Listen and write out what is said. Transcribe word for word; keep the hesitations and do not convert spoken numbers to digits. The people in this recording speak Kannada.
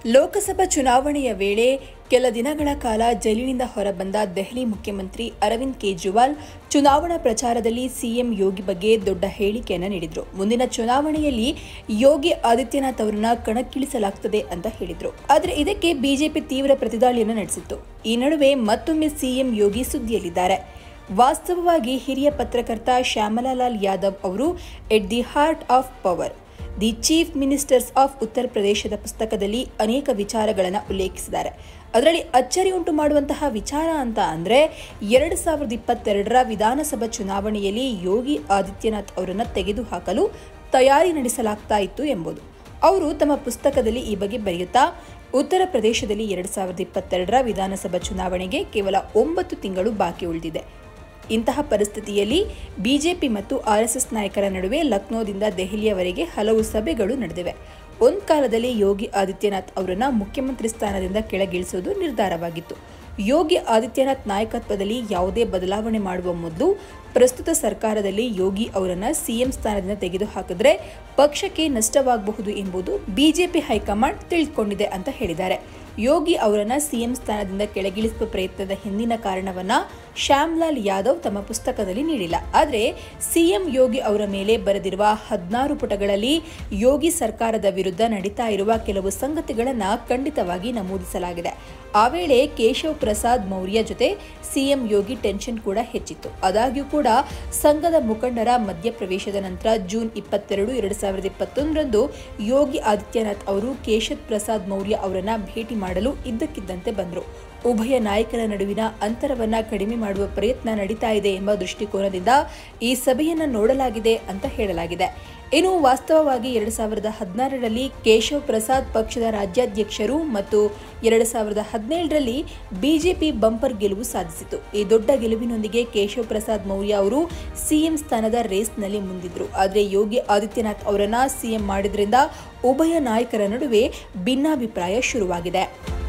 ಲೋಕಸಭಾ ಚುನಾವಣೆಯ ವೇಳೆ ಕೆಲ ದಿನಗಳ ಕಾಲ ಜೈಲಿನಿಂದ ಹೊರಬಂದ ದೆಹಲಿ ಮುಖ್ಯಮಂತ್ರಿ ಅರವಿಂದ್ ಕೇಜ್ರಿವಾಲ್ ಚುನಾವಣಾ ಪ್ರಚಾರದಲ್ಲಿ ಸಿಎಂ ಯೋಗಿ ಬಗ್ಗೆ ದೊಡ್ಡ ಹೇಳಿಕೆಯನ್ನು ನೀಡಿದರು. ಮುಂದಿನ ಚುನಾವಣೆಯಲ್ಲಿ ಯೋಗಿ ಆದಿತ್ಯನಾಥ್ ಅವರನ್ನ ಕಣಕ್ಕಿಳಿಸಲಾಗುತ್ತದೆ ಅಂತ ಹೇಳಿದರು. ಆದರೆ ಇದಕ್ಕೆ ಬಿಜೆಪಿ ತೀವ್ರ ಪ್ರತಿದಾಳಿಯನ್ನು ನಡೆಸಿತ್ತು. ಈ ನಡುವೆ ಮತ್ತೊಮ್ಮೆ ಸಿಎಂ ಯೋಗಿ ಸುದ್ದಿಯಲ್ಲಿದ್ದಾರೆ. ವಾಸ್ತವವಾಗಿ ಹಿರಿಯ ಪತ್ರಕರ್ತ ಶ್ಯಾಮಲಾಲಾಲ್ ಯಾದವ್ ಅವರು at the heart of power the chief ministers of ಉತ್ತರ ಪ್ರದೇಶದ ಪುಸ್ತಕದಲ್ಲಿ ಅನೇಕ ವಿಚಾರಗಳನ್ನು ಉಲ್ಲೇಖಿಸಿದ್ದಾರೆ. ಅದರಲ್ಲಿ ಅಚ್ಚರಿ ಉಂಟು ಮಾಡುವಂತಹ ವಿಚಾರ ಅಂತ ಅಂದರೆ ಎರಡು ಸಾವಿರದ ಇಪ್ಪತ್ತೆರಡರ ವಿಧಾನಸಭಾ ಚುನಾವಣೆಯಲ್ಲಿ ಯೋಗಿ ಆದಿತ್ಯನಾಥ್ ಅವರನ್ನು ತೆಗೆದುಹಾಕಲು ತಯಾರಿ ನಡೆಸಲಾಗ್ತಾ ಇತ್ತು ಎಂಬುದು. ಅವರು ತಮ್ಮ ಪುಸ್ತಕದಲ್ಲಿ ಈ ಬಗ್ಗೆ ಬರೆಯುತ್ತಾ, ಉತ್ತರ ಪ್ರದೇಶದಲ್ಲಿ ಎರಡು ಸಾವಿರದ ಇಪ್ಪತ್ತೆರಡರ ವಿಧಾನಸಭಾ ಚುನಾವಣೆಗೆ ಕೇವಲ ಒಂಬತ್ತು ತಿಂಗಳು ಬಾಕಿ ಉಳಿದಿದೆ. ಇಂತಹ ಪರಿಸ್ಥಿತಿಯಲ್ಲಿ ಬಿಜೆಪಿ ಮತ್ತು ಆರ್ಎಸ್ಎಸ್ ನಾಯಕರ ನಡುವೆ ಲಕ್ನೋದಿಂದ ದೆಹಲಿಯವರೆಗೆ ಹಲವು ಸಭೆಗಳು ನಡೆದಿವೆ. ಒಂದು ಕಾಲದಲ್ಲಿ ಯೋಗಿ ಆದಿತ್ಯನಾಥ್ ಅವರನ್ನು ಮುಖ್ಯಮಂತ್ರಿ ಸ್ಥಾನದಿಂದ ಕೆಳಗಿಳಿಸುವುದು ನಿರ್ಧಾರವಾಗಿತ್ತು. ಯೋಗಿ ಆದಿತ್ಯನಾಥ್ ನಾಯಕತ್ವದಲ್ಲಿ ಯಾವುದೇ ಬದಲಾವಣೆ ಮಾಡುವ ಮೊದಲು ಪ್ರಸ್ತುತ ಸರ್ಕಾರದಲ್ಲಿ ಯೋಗಿ ಅವರನ್ನು ಸಿಎಂ ಸ್ಥಾನದಿಂದ ತೆಗೆದುಹಾಕಿದ್ರೆ ಪಕ್ಷಕ್ಕೆ ನಷ್ಟವಾಗಬಹುದು ಎಂಬುದು ಬಿಜೆಪಿ ಹೈಕಮಾಂಡ್ ತಿಳಿದುಕೊಂಡಿದೆ ಅಂತ ಹೇಳಿದ್ದಾರೆ. ಯೋಗಿ ಅವರನ್ನು ಸಿಎಂ ಸ್ಥಾನದಿಂದ ಕೆಳಗಿಳಿಸುವ ಪ್ರಯತ್ನದ ಹಿಂದಿನ ಕಾರಣವನ್ನ ಶ್ಯಾಮಲಾಲ್ ಯಾದವ್ ತಮ್ಮ ಪುಸ್ತಕದಲ್ಲಿ ನೀಡಿಲ್ಲ. ಆದರೆ ಸಿಎಂ ಯೋಗಿ ಅವರ ಮೇಲೆ ಬರೆದಿರುವ ಹದಿನಾರು ಪುಟಗಳಲ್ಲಿ ಯೋಗಿ ಸರ್ಕಾರದ ವಿರುದ್ಧ ನಡೀತಾ ಇರುವ ಕೆಲವು ಸಂಗತಿಗಳನ್ನು ಖಂಡಿತವಾಗಿ ನಮೂದಿಸಲಾಗಿದೆ. ಆ ವೇಳೆ ಕೇಶವ್ ಪ್ರಸಾದ್ ಮೌರ್ಯ ಜೊತೆ ಸಿಎಂ ಯೋಗಿ ಟೆನ್ಷನ್ ಕೂಡ ಹೆಚ್ಚಿತ್ತು. ಆದಾಗ್ಯೂ ಕೂಡ ಸಂಘದ ಮುಖಂಡರ ಮಧ್ಯಪ್ರವೇಶದ ನಂತರ ಜೂನ್ ಇಪ್ಪತ್ತೆರಡು ಎರಡು ಸಾವಿರದ ಇಪ್ಪತ್ತೊಂದರಂದು ಯೋಗಿ ಆದಿತ್ಯನಾಥ್ ಅವರು ಕೇಶವ್ ಪ್ರಸಾದ್ ಮೌರ್ಯ ಅವರನ್ನ ಭೇಟಿ ಮಾಡಲು ಇದ್ದಕ್ಕಿದ್ದಂತೆ ಬಂದರು. ಉಭಯ ನಾಯಕರ ನಡುವಿನ ಅಂತರವನ್ನ ಕಡಿಮೆ ಮಾಡುವ ಪ್ರಯತ್ನ ನಡೀತಾ ಇದೆ ಎಂಬ ದೃಷ್ಟಿಕೋನದಿಂದ ಈ ಸಭೆಯನ್ನು ನೋಡಲಾಗಿದೆ ಅಂತ ಹೇಳಲಾಗಿದೆ. ಇನ್ನು ವಾಸ್ತವವಾಗಿ ಎರಡು ಸಾವಿರದ ಹದಿನಾರರಲ್ಲಿ ಕೇಶವ್ ಪ್ರಸಾದ್ ಪಕ್ಷದ ರಾಜ್ಯಾಧ್ಯಕ್ಷರು ಮತ್ತು ಎರಡು ಸಾವಿರದ ಹದಿನೇಳರಲ್ಲಿ ಬಿಜೆಪಿ ಬಂಪರ್ ಗೆಲುವು ಸಾಧಿಸಿತು. ಈ ದೊಡ್ಡ ಗೆಲುವಿನೊಂದಿಗೆ ಕೇಶವ್ ಪ್ರಸಾದ್ ಮೌರ್ಯ ಅವರು ಸಿಎಂ ಸ್ಥಾನದ ರೇಸ್ನಲ್ಲಿ ಮುಂದಿದ್ರು. ಆದರೆ ಯೋಗಿ ಆದಿತ್ಯನಾಥ್ ಅವರನ್ನ ಸಿಎಂ ಮಾಡಿದ್ರಿಂದ ಉಭಯ ನಾಯಕರ ನಡುವೆ ಭಿನ್ನಾಭಿಪ್ರಾಯ ಶುರುವಾಗಿದೆ.